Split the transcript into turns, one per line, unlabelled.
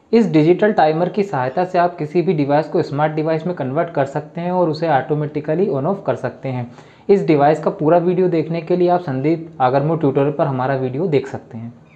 इस digital timer की सहायता से आप किसी भी डिवाइस को स्मार्ट डिवाइस में कन्वर्ट कर सकते हैं और उसे ऑटोमेटिकली ऑन ऑफ कर सकते हैं। इस डिवाइस का पूरा वीडियो देखने के लिए आप संदीप आगरमू ट्यूटोरियल पर हमारा वीडियो देख सकते हैं।